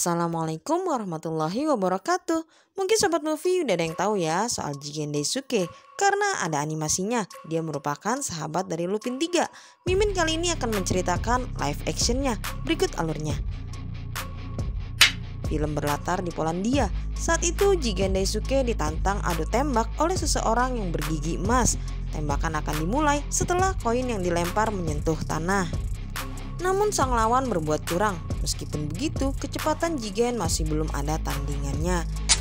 Assalamualaikum warahmatullahi wabarakatuh. Mungkin Sobat Movie udah ada yang tahu ya soal Jigen Daisuke karena ada animasinya. Dia merupakan sahabat dari Lupin 3. Mimin kali ini akan menceritakan live actionnya. Berikut alurnya. Film berlatar di Polandia. Saat itu Jigen Daisuke ditantang adu tembak oleh seseorang yang bergigi emas. Tembakan akan dimulai setelah koin yang dilempar menyentuh tanah. Namun sang lawan berbuat curang. Meskipun begitu, kecepatan Jigen masih belum ada tandingannya.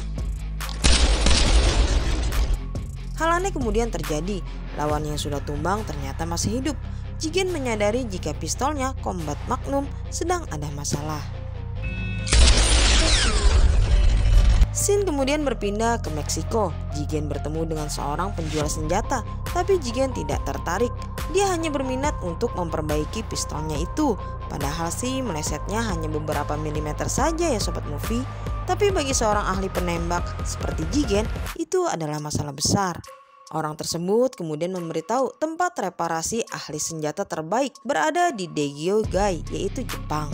Hal aneh kemudian terjadi. Lawan yang sudah tumbang ternyata masih hidup. Jigen menyadari jika pistolnya Combat Magnum sedang ada masalah. Scene kemudian berpindah ke Meksiko. Jigen bertemu dengan seorang penjual senjata, tapi Jigen tidak tertarik. Dia hanya berminat untuk memperbaiki pistolnya itu. Padahal sih melesetnya hanya beberapa milimeter saja ya Sobat Movie. Tapi bagi seorang ahli penembak seperti Jigen, itu adalah masalah besar. Orang tersebut kemudian memberitahu tempat reparasi ahli senjata terbaik berada di Daigyo-gai, yaitu Jepang.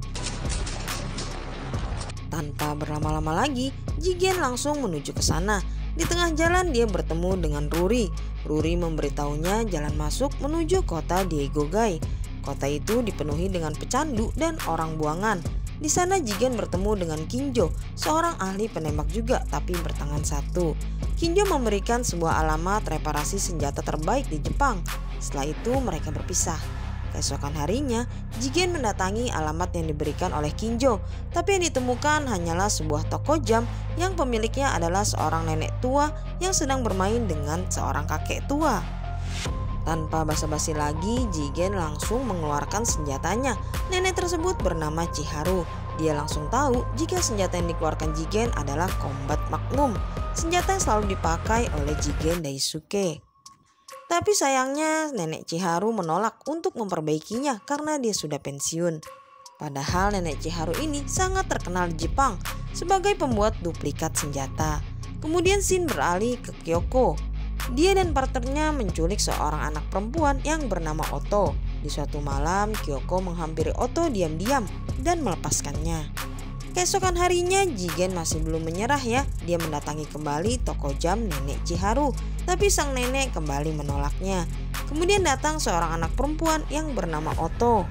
Tanpa berlama-lama lagi, Jigen langsung menuju ke sana. Di tengah jalan dia bertemu dengan Ruri. Ruri memberitahunya jalan masuk menuju kota Daigyo-gai. Kota itu dipenuhi dengan pecandu dan orang buangan. Di sana Jigen bertemu dengan Kinjo, seorang ahli penembak juga tapi bertangan satu. Kinjo memberikan sebuah alamat reparasi senjata terbaik di Jepang. Setelah itu mereka berpisah. Keesokan harinya, Jigen mendatangi alamat yang diberikan oleh Kinjo, tapi yang ditemukan hanyalah sebuah toko jam yang pemiliknya adalah seorang nenek tua yang sedang bermain dengan seorang kakek tua. Tanpa basa-basi lagi, Jigen langsung mengeluarkan senjatanya. Nenek tersebut bernama Chiharu. Dia langsung tahu jika senjata yang dikeluarkan Jigen adalah Combat Magnum, senjata yang selalu dipakai oleh Jigen Daisuke. Tapi sayangnya nenek Chiharu menolak untuk memperbaikinya karena dia sudah pensiun. Padahal nenek Chiharu ini sangat terkenal di Jepang sebagai pembuat duplikat senjata. Kemudian scene beralih ke Kyoko. Dia dan partnernya menculik seorang anak perempuan yang bernama Oto. Di suatu malam Kyoko menghampiri Oto diam-diam dan melepaskannya. Keesokan harinya Jigen masih belum menyerah ya. Dia mendatangi kembali toko jam nenek Chiharu, tapi sang nenek kembali menolaknya. Kemudian datang seorang anak perempuan yang bernama Oto.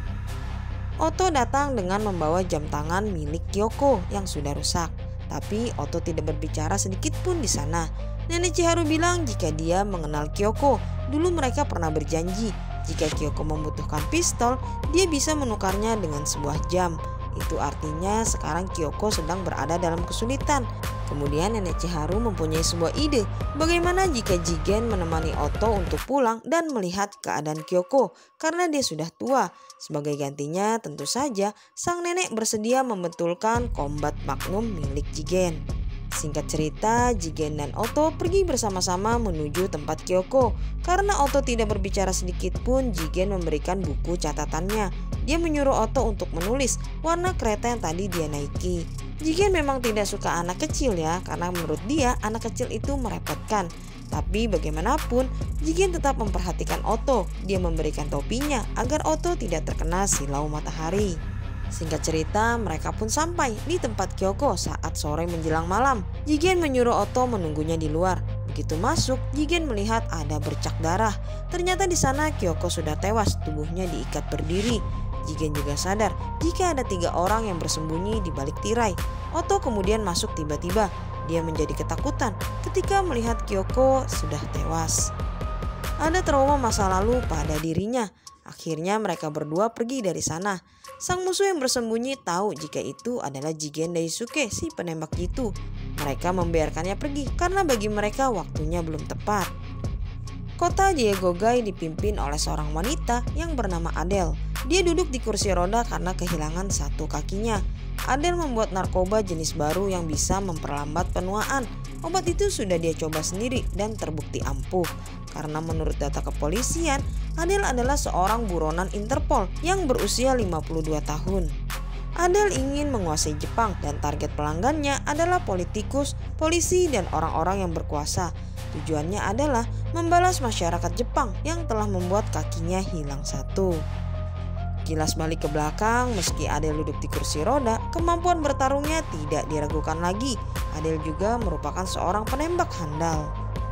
Oto datang dengan membawa jam tangan milik Kyoko yang sudah rusak. Tapi Oto tidak berbicara sedikit pun di sana. Nenek Chiharu bilang jika dia mengenal Kyoko. Dulu mereka pernah berjanji jika Kyoko membutuhkan pistol, dia bisa menukarnya dengan sebuah jam. Itu artinya sekarang Kyoko sedang berada dalam kesulitan. Kemudian nenek Chiharu mempunyai sebuah ide. Bagaimana jika Jigen menemani Oto untuk pulang dan melihat keadaan Kyoko karena dia sudah tua. Sebagai gantinya tentu saja sang nenek bersedia membetulkan Combat Magnum milik Jigen. Singkat cerita, Jigen dan Oto pergi bersama-sama menuju tempat Kyoko. Karena Oto tidak berbicara sedikit pun, Jigen memberikan buku catatannya. Dia menyuruh Oto untuk menulis warna kereta yang tadi dia naiki. Jigen memang tidak suka anak kecil ya, karena menurut dia anak kecil itu merepotkan. Tapi bagaimanapun, Jigen tetap memperhatikan Oto. Dia memberikan topinya agar Oto tidak terkena silau matahari. Singkat cerita, mereka pun sampai di tempat Kyoko saat sore menjelang malam. Jigen menyuruh Oto menunggunya di luar. Begitu masuk, Jigen melihat ada bercak darah. Ternyata di sana Kyoko sudah tewas, tubuhnya diikat berdiri. Jigen juga sadar jika ada 3 orang yang bersembunyi di balik tirai. Oto kemudian masuk tiba-tiba. Dia menjadi ketakutan ketika melihat Kyoko sudah tewas. Ada trauma masa lalu pada dirinya. Akhirnya mereka berdua pergi dari sana. Sang musuh yang bersembunyi tahu jika itu adalah Jigen Daisuke, si penembak jitu. Mereka membiarkannya pergi karena bagi mereka waktunya belum tepat. Kota Daigyo-gai dipimpin oleh seorang wanita yang bernama Adele. Dia duduk di kursi roda karena kehilangan satu kakinya. Adele membuat narkoba jenis baru yang bisa memperlambat penuaan. Obat itu sudah dia coba sendiri dan terbukti ampuh. Karena menurut data kepolisian, Adele adalah seorang buronan Interpol yang berusia 52 tahun. Adele ingin menguasai Jepang dan target pelanggannya adalah politikus, polisi, dan orang-orang yang berkuasa. Tujuannya adalah membalas masyarakat Jepang yang telah membuat kakinya hilang satu. Kilas balik ke belakang, meski Adel duduk di kursi roda, kemampuan bertarungnya tidak diragukan lagi. Adel juga merupakan seorang penembak handal.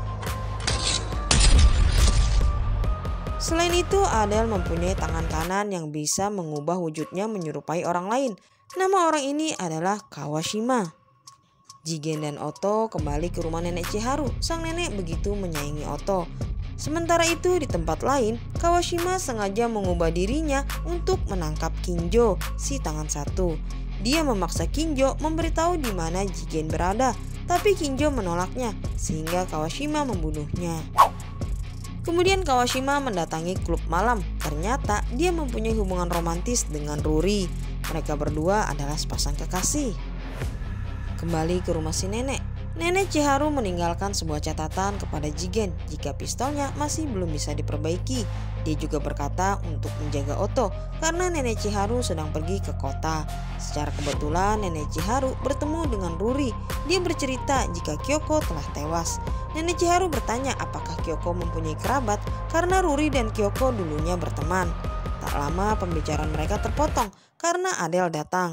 Selain itu, Adel mempunyai tangan kanan yang bisa mengubah wujudnya menyerupai orang lain. Nama orang ini adalah Kawashima. Jigen dan Oto kembali ke rumah nenek Chiharu. Sang nenek begitu menyayangi Oto. Sementara itu di tempat lain, Kawashima sengaja mengubah dirinya untuk menangkap Kinjo, si tangan satu. Dia memaksa Kinjo memberitahu di mana Jigen berada, tapi Kinjo menolaknya sehingga Kawashima membunuhnya. Kemudian Kawashima mendatangi klub malam. Ternyata dia mempunyai hubungan romantis dengan Ruri. Mereka berdua adalah sepasang kekasih. Kembali ke rumah si nenek. Nenek Chiharu meninggalkan sebuah catatan kepada Jigen jika pistolnya masih belum bisa diperbaiki. Dia juga berkata untuk menjaga Oto karena nenek Chiharu sedang pergi ke kota. Secara kebetulan nenek Chiharu bertemu dengan Ruri. Dia bercerita jika Kyoko telah tewas. Nenek Chiharu bertanya apakah Kyoko mempunyai kerabat karena Ruri dan Kyoko dulunya berteman. Tak lama pembicaraan mereka terpotong karena Adel datang.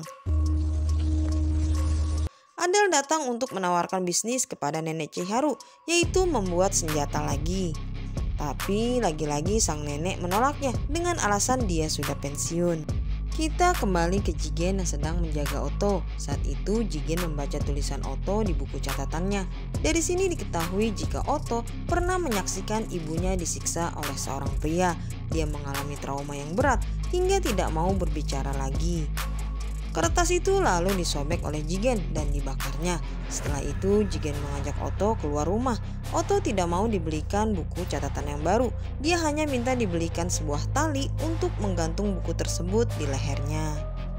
Adel datang untuk menawarkan bisnis kepada nenek Chiharu, yaitu membuat senjata lagi. Tapi lagi-lagi sang nenek menolaknya dengan alasan dia sudah pensiun. Kita kembali ke Jigen yang sedang menjaga Oto. Saat itu Jigen membaca tulisan Oto di buku catatannya. Dari sini diketahui jika Oto pernah menyaksikan ibunya disiksa oleh seorang pria. Dia mengalami trauma yang berat hingga tidak mau berbicara lagi. Kertas itu lalu disobek oleh Jigen dan dibakarnya. Setelah itu Jigen mengajak Oto keluar rumah. Oto tidak mau dibelikan buku catatan yang baru. Dia hanya minta dibelikan sebuah tali untuk menggantung buku tersebut di lehernya.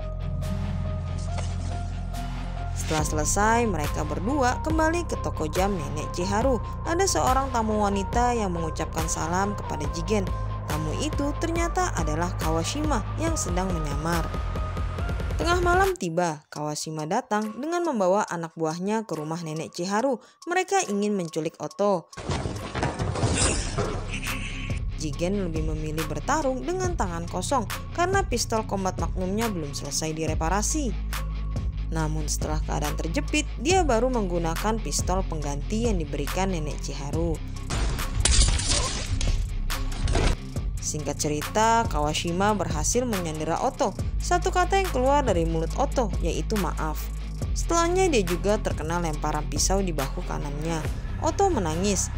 Setelah selesai, mereka berdua kembali ke toko jam nenek Chiharu. Ada seorang tamu wanita yang mengucapkan salam kepada Jigen. Tamu itu ternyata adalah Kawashima yang sedang menyamar. Tengah malam tiba, Kawashima datang dengan membawa anak buahnya ke rumah nenek Chiharu. Mereka ingin menculik Oto. Jigen lebih memilih bertarung dengan tangan kosong karena pistol combat magnumnya belum selesai direparasi. Namun setelah keadaan terjepit, dia baru menggunakan pistol pengganti yang diberikan nenek Chiharu. Singkat cerita, Kawashima berhasil menyandera Oto. Satu kata yang keluar dari mulut Oto yaitu maaf. Setelahnya dia juga terkena lemparan pisau di bahu kanannya. Oto menangis.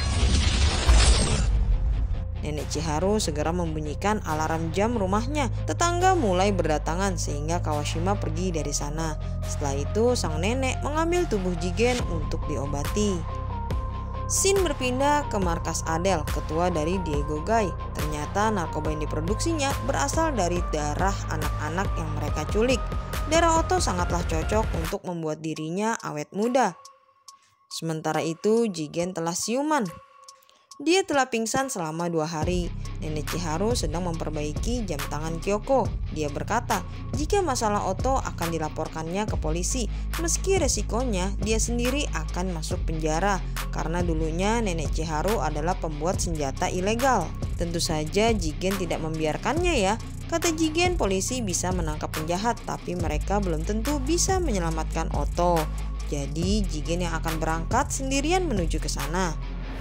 Nenek Chiharu segera membunyikan alarm jam rumahnya. Tetangga mulai berdatangan sehingga Kawashima pergi dari sana. Setelah itu sang nenek mengambil tubuh Jigen untuk diobati. Scene berpindah ke markas Adel, ketua dari Daigogai. Ternyata narkoba yang diproduksinya berasal dari darah anak-anak yang mereka culik. Darah Oto sangatlah cocok untuk membuat dirinya awet muda. Sementara itu Jigen telah siuman. Dia telah pingsan selama 2 hari. Nenek Chiharu sedang memperbaiki jam tangan Kyoko. Dia berkata jika masalah Oto akan dilaporkannya ke polisi. Meski resikonya dia sendiri akan masuk penjara. Karena dulunya nenek Chiharu adalah pembuat senjata ilegal. Tentu saja Jigen tidak membiarkannya ya. Kata Jigen polisi bisa menangkap penjahat. Tapi mereka belum tentu bisa menyelamatkan Oto. Jadi Jigen yang akan berangkat sendirian menuju ke sana.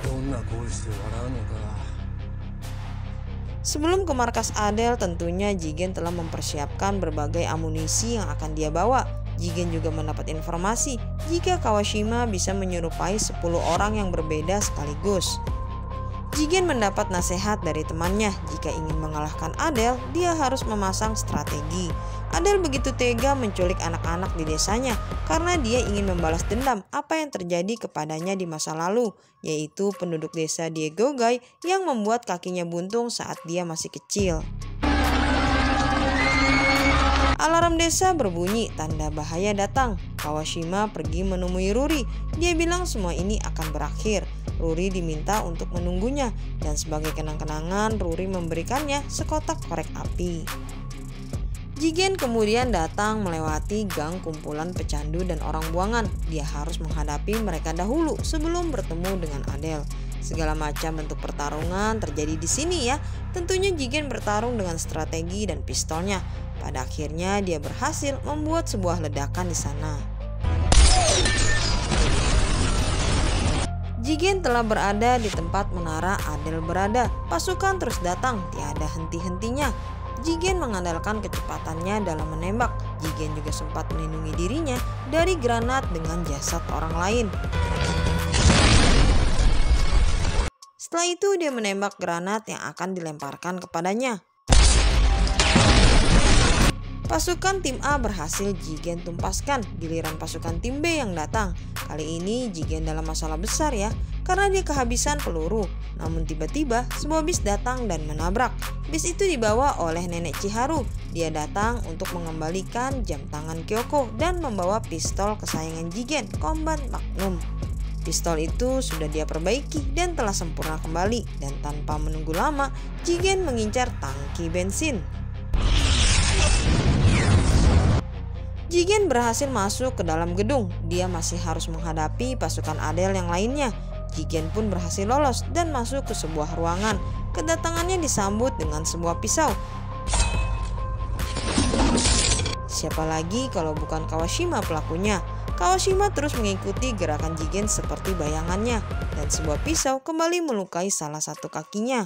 Sebelum ke markas Adel, tentunya Jigen telah mempersiapkan berbagai amunisi yang akan dia bawa. Jigen juga mendapat informasi jika Kawashima bisa menyerupai 10 orang yang berbeda sekaligus. Jigen mendapat nasihat dari temannya, jika ingin mengalahkan Adel, dia harus memasang strategi. Adel begitu tega menculik anak-anak di desanya karena dia ingin membalas dendam apa yang terjadi kepadanya di masa lalu, yaitu penduduk desa Daigogai yang membuat kakinya buntung saat dia masih kecil. Alarm desa berbunyi, tanda bahaya datang. Kawashima pergi menemui Ruri. Dia bilang semua ini akan berakhir. Ruri diminta untuk menunggunya, dan sebagai kenang-kenangan Ruri memberikannya sekotak korek api. Jigen kemudian datang melewati gang kumpulan pecandu dan orang buangan. Dia harus menghadapi mereka dahulu sebelum bertemu dengan Adel. Segala macam bentuk pertarungan terjadi di sini ya. Tentunya Jigen bertarung dengan strategi dan pistolnya. Pada akhirnya dia berhasil membuat sebuah ledakan di sana. Jigen telah berada di tempat menara Adel berada. Pasukan terus datang, tiada henti-hentinya. Jigen mengandalkan kecepatannya dalam menembak. Jigen juga sempat melindungi dirinya dari granat dengan jasad orang lain. Setelah itu dia menembak granat yang akan dilemparkan kepadanya. Pasukan tim A berhasil Jigen tumpaskan, giliran pasukan tim B yang datang. Kali ini Jigen dalam masalah besar ya, karena dia kehabisan peluru. Namun tiba-tiba sebuah bis datang dan menabrak. Bis itu dibawa oleh Nenek Chiharu. Dia datang untuk mengembalikan jam tangan Kyoko dan membawa pistol kesayangan Jigen, Combat Magnum. Pistol itu sudah dia perbaiki dan telah sempurna kembali. Dan tanpa menunggu lama, Jigen mengincar tangki bensin. Jigen berhasil masuk ke dalam gedung. Dia masih harus menghadapi pasukan Adel yang lainnya. Jigen pun berhasil lolos dan masuk ke sebuah ruangan. Kedatangannya disambut dengan sebuah pisau. Siapa lagi kalau bukan Kawashima pelakunya? Kawashima terus mengikuti gerakan Jigen seperti bayangannya, dan sebuah pisau kembali melukai salah satu kakinya.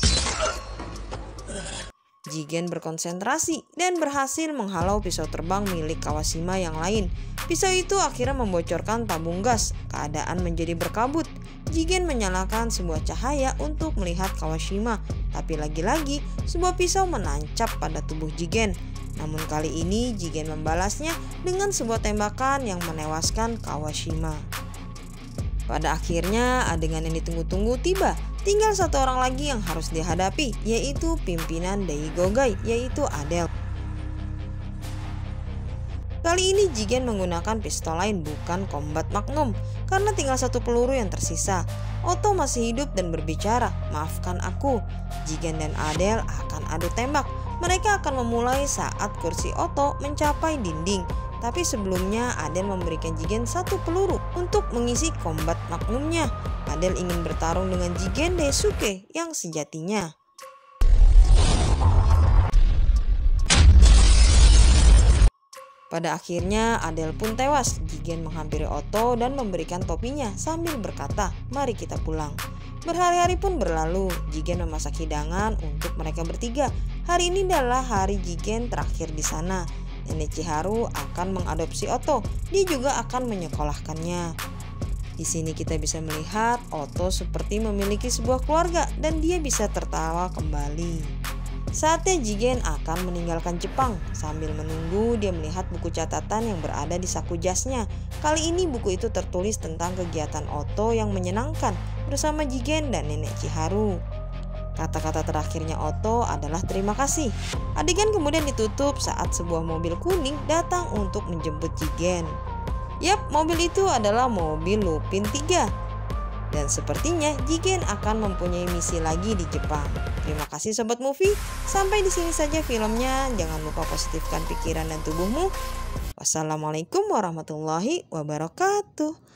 Jigen berkonsentrasi dan berhasil menghalau pisau terbang milik Kawashima yang lain. Pisau itu akhirnya membocorkan tabung gas. Keadaan menjadi berkabut. Jigen menyalakan sebuah cahaya untuk melihat Kawashima. Tapi lagi-lagi sebuah pisau menancap pada tubuh Jigen. Namun kali ini Jigen membalasnya dengan sebuah tembakan yang menewaskan Kawashima. Pada akhirnya adegan yang ditunggu-tunggu tiba. Tinggal satu orang lagi yang harus dihadapi, yaitu pimpinan Daigogai, yaitu Adel. Kali ini Jigen menggunakan pistol lain, bukan Combat Magnum, karena tinggal satu peluru yang tersisa. Otto masih hidup dan berbicara, "Maafkan aku." Jigen dan Adel akan adu tembak. Mereka akan memulai saat kursi Otto mencapai dinding. Tapi sebelumnya Adel memberikan Jigen satu peluru untuk mengisi Combat Magnumnya. Adel ingin bertarung dengan Jigen Daisuke yang sejatinya. Pada akhirnya Adel pun tewas. Jigen menghampiri Otto dan memberikan topinya sambil berkata, "Mari kita pulang." Berhari-hari pun berlalu. Jigen memasak hidangan untuk mereka bertiga. Hari ini adalah hari Jigen terakhir di sana. Nenek Chiharu akan mengadopsi Otto. Dia juga akan menyekolahkannya. Di sini kita bisa melihat Otto seperti memiliki sebuah keluarga dan dia bisa tertawa kembali. Saatnya Jigen akan meninggalkan Jepang. Sambil menunggu, dia melihat buku catatan yang berada di saku jasnya. Kali ini buku itu tertulis tentang kegiatan Otto yang menyenangkan bersama Jigen dan Nenek Chiharu. Kata-kata terakhirnya Otto adalah terima kasih. Adegan kemudian ditutup saat sebuah mobil kuning datang untuk menjemput Jigen. Yap, mobil itu adalah mobil Lupin 3. Dan sepertinya Jigen akan mempunyai misi lagi di Jepang. Terima kasih Sobat Movie. Sampai di sini saja filmnya. Jangan lupa positifkan pikiran dan tubuhmu. Wassalamualaikum warahmatullahi wabarakatuh.